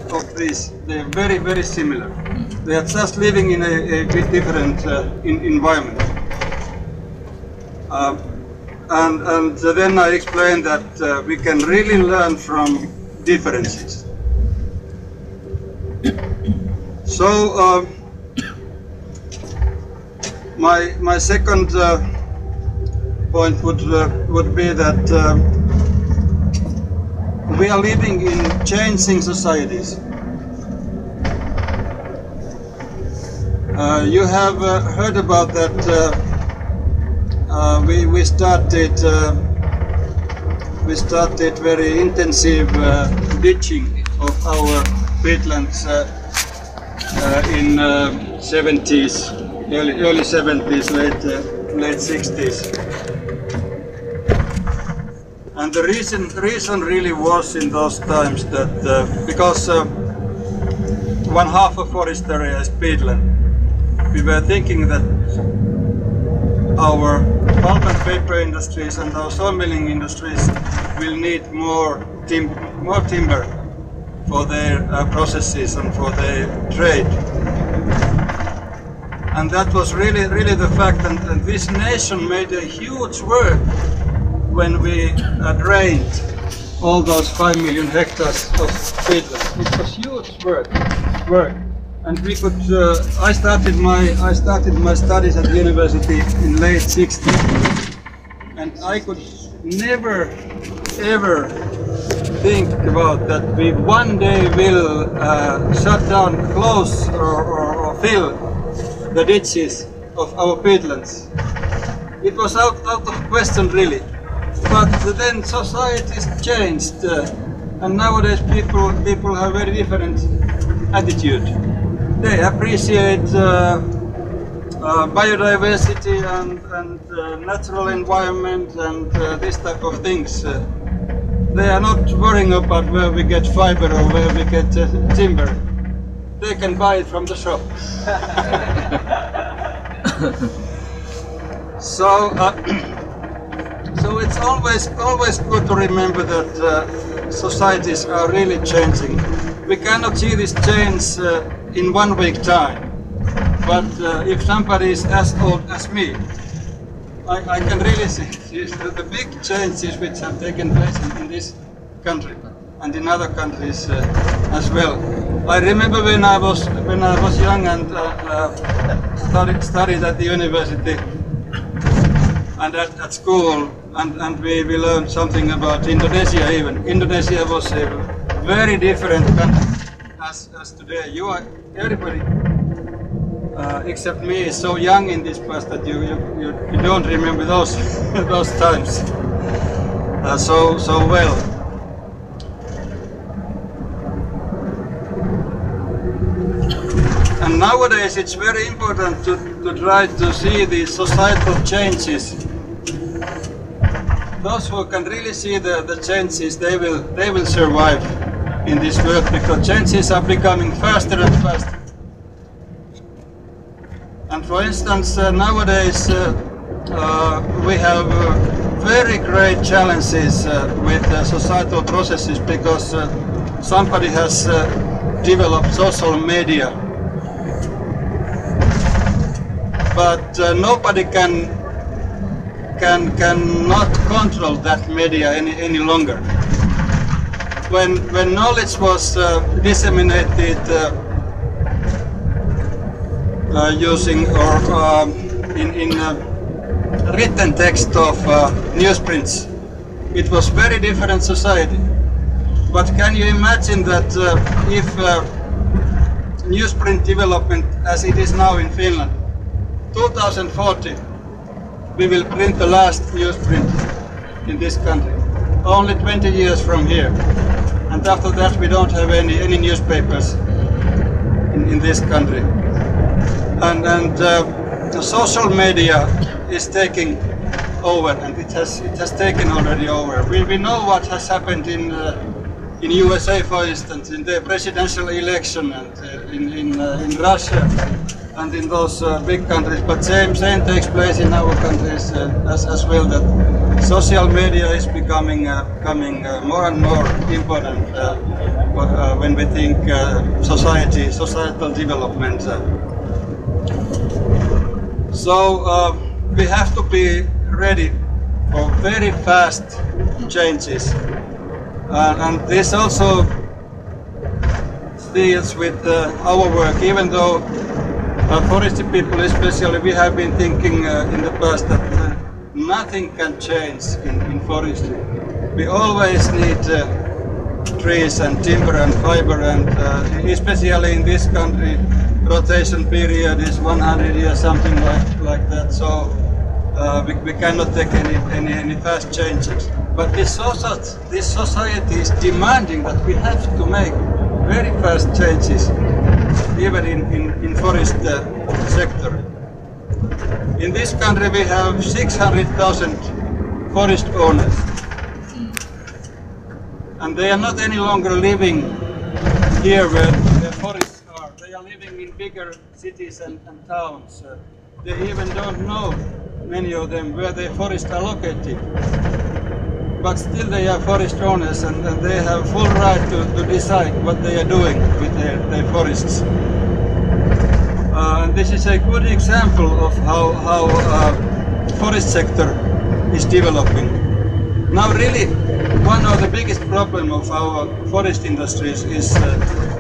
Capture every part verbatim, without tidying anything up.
of these, they're very, very similar. They are just living in a, a bit different uh, in, environment. Uh, and, and then I explained that uh, we can really learn from differences. So uh, my my second uh, point would uh, would be that uh, we are living in changing societies. Uh, you have uh, heard about that. Uh, uh, we we started uh, we started very intensive uh, ditching of our peatlands uh, uh, in uh, seventies, early early seventies, late uh, late sixties. And the reason reason really was in those times that uh, because uh, one half of forest area is peatland, we were thinking that our pulp and paper industries and our sawmilling industries will need more tim more timber for their uh, processes and for their trade. And that was really, really the fact. And, and this nation made a huge work when we uh, drained all those five million hectares of peatland. It was huge work, work. And we could. Uh, I started my I started my studies at the university in late sixties, and I could never, ever think about that we one day will uh, shut down, close, or, or, or fill the ditches of our peatlands. It was out out of question, really. But then societies changed, uh, and nowadays people people have very different attitude. They appreciate uh, uh, biodiversity and, and uh, natural environment and uh, this type of things. Uh, they are not worrying about where we get fiber or where we get uh, timber. They can buy it from the shop. so, uh, so it's always always good to remember that uh, societies are really changing. We cannot see this change uh, in one week time, but uh, if somebody is as old as me, I, I can really see the, the big changes which have taken place in, in this country and in other countries uh, as well. I remember when I was when I was young and uh, uh, studied, studied at the university and at, at school, and, and we, we learned something about Indonesia even. Indonesia was a very different country as, as today. You are, everybody uh, except me is so young in this past that you, you, you, you don't remember those those times uh, so so well. And nowadays it's very important to, to try to see the societal changes. Those who can really see the, the changes, they will they will survive in this world, because changes are becoming faster and faster. And for instance, uh, nowadays uh, uh, we have uh, very great challenges uh, with uh, societal processes, because uh, somebody has uh, developed social media, but uh, nobody can can cannot control that media any any longer. When when knowledge was uh, disseminated uh, uh, using or uh, in in uh, written text of uh, newsprints, it was very different society. But can you imagine that uh, if uh, newsprint development as it is now in Finland, two thousand forty, we will print the last newsprint in this country, only twenty years from here. And after that we don't have any, any newspapers in, in this country. And, and uh, the social media is taking over, and it has, it has taken already over. We, we know what has happened in, uh, in U S A, for instance, in the presidential election, and uh, in, in, uh, in Russia, and in those uh, big countries. But same, same takes place in our countries uh, as, as well, that social media is becoming, uh, becoming uh, more and more important uh, uh, when we think uh, society, societal development. So uh, we have to be ready for very fast changes, uh, and this also deals with uh, our work. Even though uh, forestry people, especially, we have been thinking uh, in the past that uh, nothing can change in, in forestry. We always need uh, trees and timber and fiber, and uh, especially in this country, rotation period is one hundred years, something like, like that. So uh, we, we cannot take any, any, any fast changes. But this, also, this society is demanding that we have to make very fast changes, even in, in, in forest uh, sector. In this country we have six hundred thousand forest owners, and they are not any longer living here where the forests are. They are living in bigger cities and, and towns. Uh, they even don't know, many of them, where their forests are located. But still they are forest owners, and, and they have full right to, to decide what they are doing with their, their forests. Uh, and this is a good example of how, how uh, forest sector is developing. Now really, one of the biggest problems of our forest industries is uh,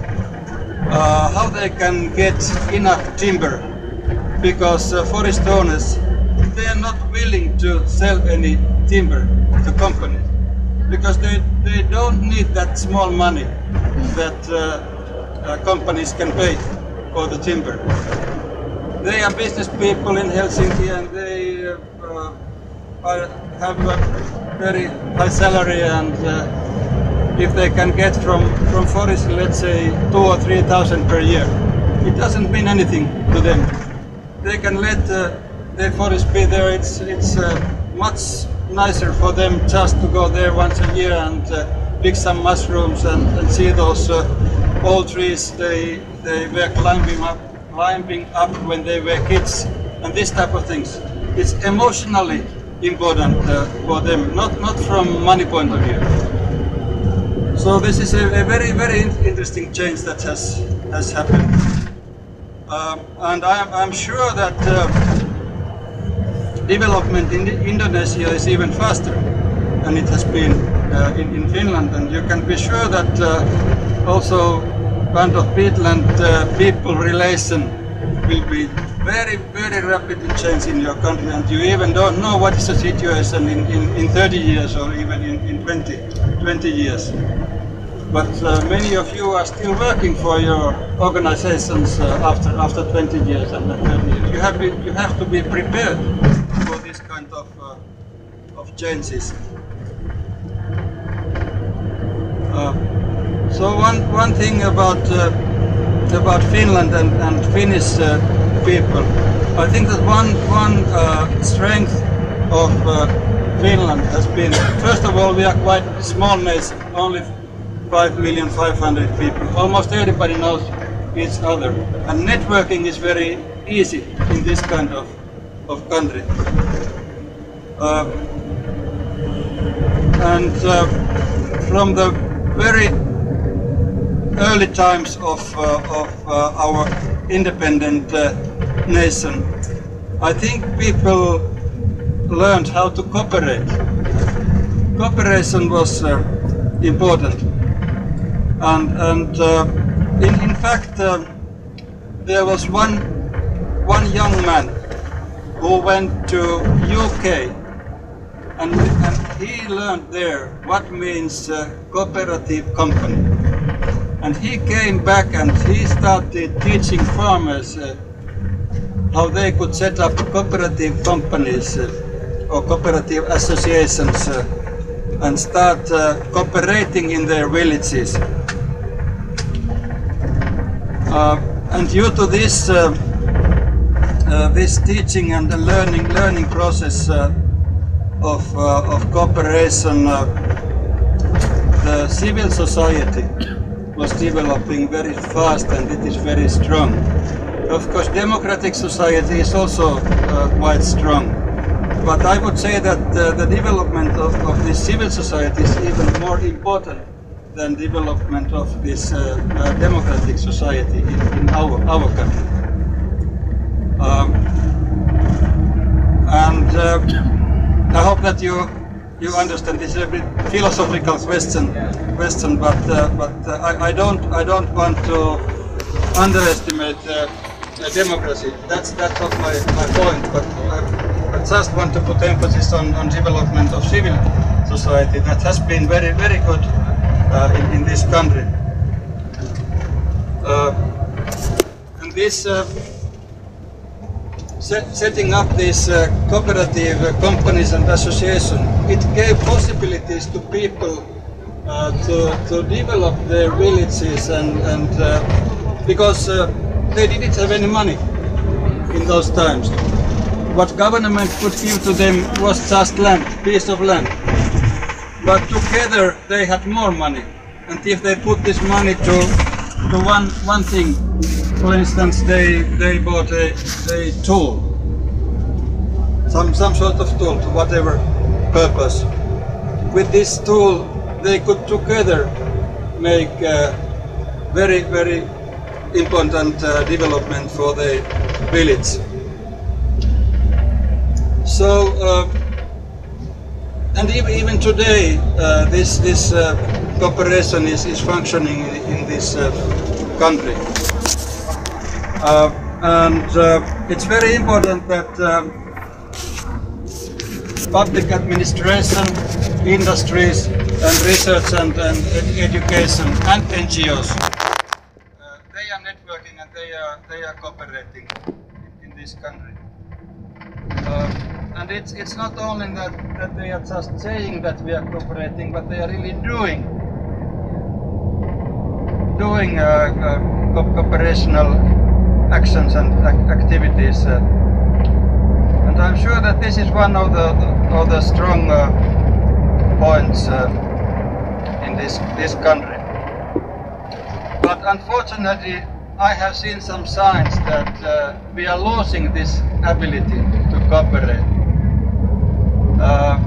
uh, how they can get enough timber, because uh, forest owners, they are not willing to sell any timber to companies, because they, they don't need that small money that uh, uh, companies can pay for the timber. They are business people in Helsinki, and they uh, are, have a very high salary, and uh, if they can get from, from forest, let's say, two or three thousand per year, it doesn't mean anything to them. They can let uh, their forest be there. It's, it's uh, much nicer for them just to go there once a year and uh, pick some mushrooms and, and see those uh, old trees they, they were climbing up, climbing up when they were kids, and this type of things. It's emotionally important uh, for them, not, not from money point of view. So this is a, a very, very interesting change that has, has happened. Um, and I'm, I'm sure that uh, development in Indonesia is even faster than it has been uh, in, in Finland, and you can be sure that uh, also kind of peatland uh, people relation will be very, very rapidly change in your country, and you even don't know what is the situation in, in, in thirty years or even in, in twenty, twenty years. But uh, many of you are still working for your organizations uh, after after twenty years and thirty years. You have, be, you have to be prepared for this kind of, uh, of changes. Uh, so one, one thing about, uh, about Finland and, and Finnish uh, people, I think that one, one uh, strength of uh, Finland has been, first of all, we are quite a small nation, only five million five hundred people. Almost everybody knows each other, and networking is very easy in this kind of, of country. Uh, and uh, from the very early times of, uh, of uh, our independent uh, nation, I think people learned how to cooperate. Cooperation was uh, important. And, and uh, in, in fact, uh, there was one, one young man who went to U K, and, and he learned there what means uh, cooperative company. And he came back and he started teaching farmers uh, how they could set up cooperative companies uh, or cooperative associations uh, and start uh, cooperating in their villages. Uh, and due to this, uh, uh, this teaching and the learning learning process uh, of, uh, of cooperation, uh, the civil society was developing very fast, and it is very strong. Of course, democratic society is also uh, quite strong. But I would say that uh, the development of, of this civil society is even more important than development of this uh, uh, democratic society in, in our, our country. Um, and uh, I hope that you you understand. This is a bit philosophical question, question, but uh, but uh, I, I don't I don't want to underestimate uh, democracy. That's that's not my, my point. But I, I just want to put emphasis on, on development of civil society. That has been very very good uh, in, in this country. Uh, and this. Uh, Set, setting up these uh, cooperative uh, companies and associations, it gave possibilities to people uh, to, to develop their villages, and, and uh, because uh, they didn't have any money in those times. What government could give to them was just land, piece of land. But together they had more money, and if they put this money to, to one, one thing, for instance, they, they bought a, a tool, some, some sort of tool to whatever purpose. With this tool, they could together make uh, very, very important uh, development for the village. So, uh, and even, even today, uh, this, this uh, cooperation is, is functioning in, in this uh, country. Uh, and uh, it's very important that um, public administration, industries, and research and, and ed education and N G Os, uh, they are networking and they are they are cooperating in this country. Uh, and it's it's not only that that they are just saying that we are cooperating, but they are really doing doing uh, uh, co cooperational actions and activities, uh, and I'm sure that this is one of the of the strong uh, points uh, in this this country. But unfortunately, I have seen some signs that uh, we are losing this ability to cooperate. Uh,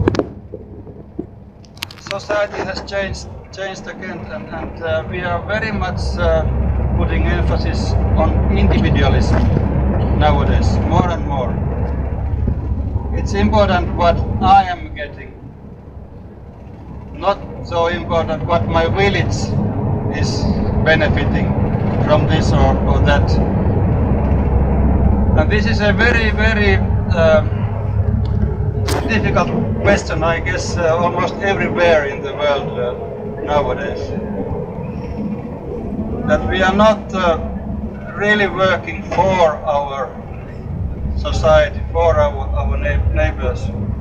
society has changed changed again, and, and uh, we are very much uh, putting emphasis on individualism nowadays, more and more. It's important what I am getting, not so important what my village is benefiting from this or, or that. And this is a very, very uh, difficult question, I guess, uh, almost everywhere in the world uh, nowadays. That we are not uh, really working for our society, for our, our neighbors.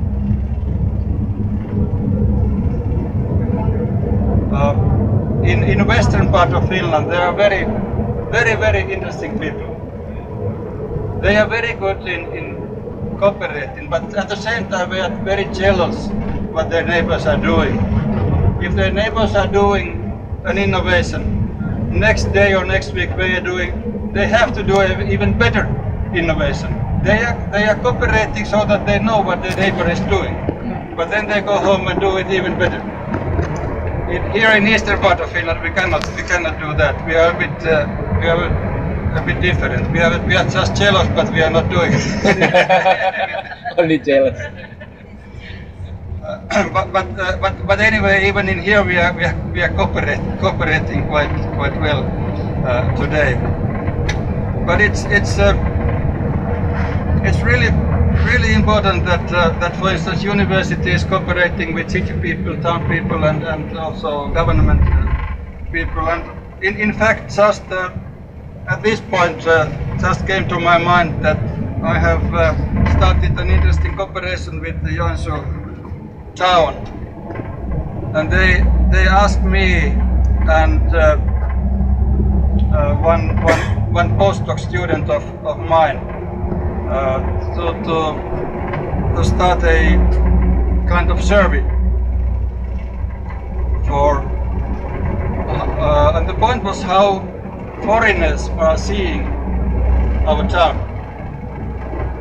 Uh, in, in western part of Finland, there are very, very, very interesting people. They are very good in, in cooperating, but at the same time they are very jealous what their neighbors are doing. If their neighbors are doing an innovation, next day or next week they are doing, they have to do an even better innovation. They are, they are cooperating so that they know what their neighbor is doing, but then they go home and do it even better. In, here in eastern part of Finland, we cannot, we cannot do that. We are a bit, uh, we are a, a bit different. We are, we are just jealous, but we are not doing it. Only jealous. Uh, but but, uh, but but anyway, even in here we are we are, we are cooperate, cooperating quite quite well uh, today. But it's it's uh, it's really really important that uh, that, for instance, university is cooperating with city people, town people, and and also government people. And in in fact, just uh, at this point, uh, just came to my mind that I have uh, started an interesting cooperation with the Joensuu town, and they they asked me and uh, uh, one one one postdoc student of of mine uh, to to to start a kind of survey for uh, and the point was how foreigners are seeing our town.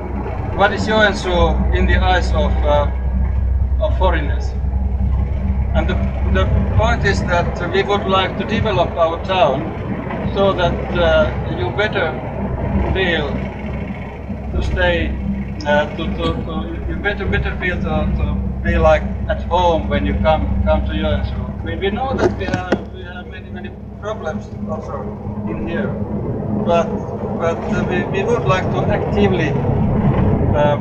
What is Joensuu in the eyes of uh, of foreigners? And the, the point is that we would like to develop our town so that uh, you better feel to stay, uh, to, to, to, you better better feel to, to be like at home when you come come to Joensuu. We, we know that we have we have many many problems also in here, but but uh, we, we would like to actively uh,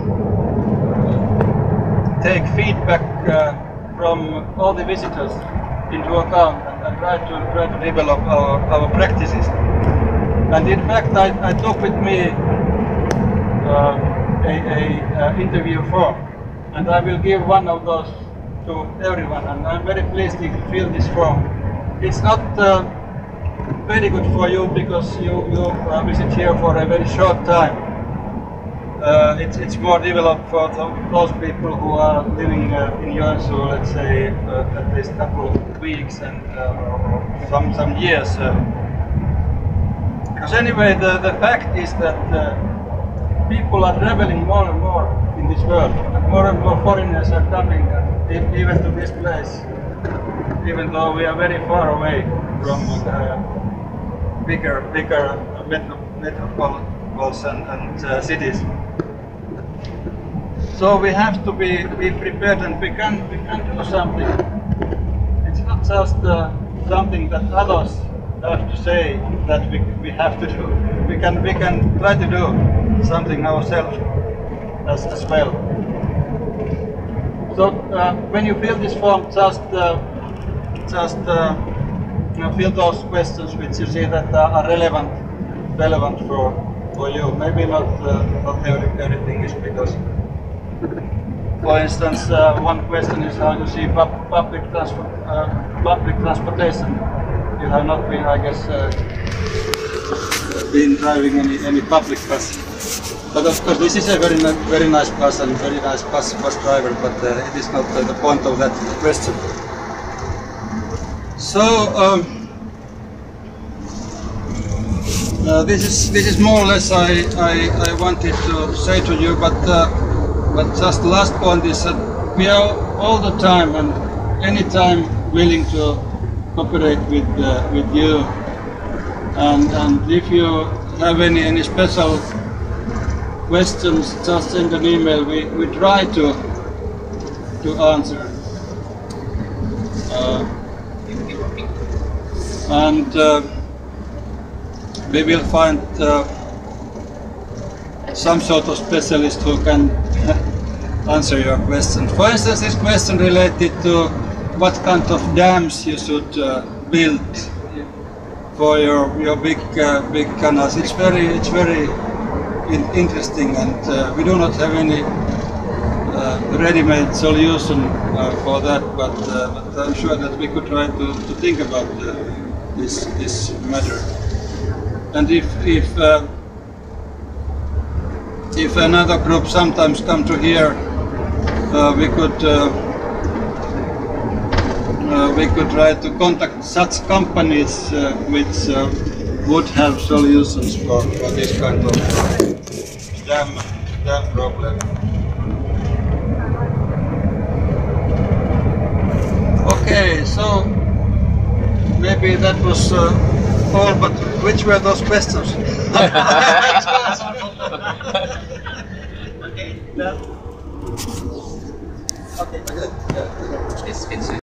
take feedback uh, from all the visitors into account and, and try to try to develop our, our practices. And in fact, I, I took with me uh, a, a uh, interview form, and I will give one of those to everyone. And I'm very pleased to fill this form. It's not uh, very good for you because you you uh, visit here for a very short time. Uh, it's, it's more developed for the, those people who are living uh, in Joensuu, let's say, uh, at least a couple of weeks and uh, or some, some years. Uh. Because anyway, the, the fact is that uh, people are traveling more and more in this world. And more and more foreigners are coming uh, even to this place, even though we are very far away from uh, bigger, bigger metro, metropolis and, and uh, cities. So we have to be, be prepared, and we can, we can do something. It's not just uh, something that others have to say that we, we have to do. We can, we can try to do something ourselves as, as well. So uh, when you fill this form, just, uh, just uh, you know, fill those questions which you see that uh, are relevant, relevant for, for you. Maybe not, uh, not every, everything is because. For instance, uh, one question is how you see pub public, transport, uh, public transportation. You have not been, I guess, uh, been driving any, any public bus. But of course, this is a very, very nice bus and very nice bus, bus driver, but uh, it is not uh, the point of that question. So, um, uh, this is this is more or less I, I, I wanted to say to you, but. Uh, But just the last point is that we are all the time and anytime willing to cooperate with uh, with you. And and if you have any any special questions, just send an email. We we try to to answer. Uh, and uh, we will find uh, some sort of specialist who can answer your question. For instance, this question related to what kind of dams you should uh, build for your your big uh, big canals. It's very it's very in interesting, and uh, we do not have any uh, ready-made solution uh, for that. But, uh, but I'm sure that we could try to, to think about uh, this this matter. And if if uh, if another group sometimes come to here, uh, we could uh, uh, we could try to contact such companies uh, which uh, would have solutions for, for this kind of dam dam problem. Okay, so maybe that was uh, all, but which were those questions? Okay. Yeah. Okay. It's, it's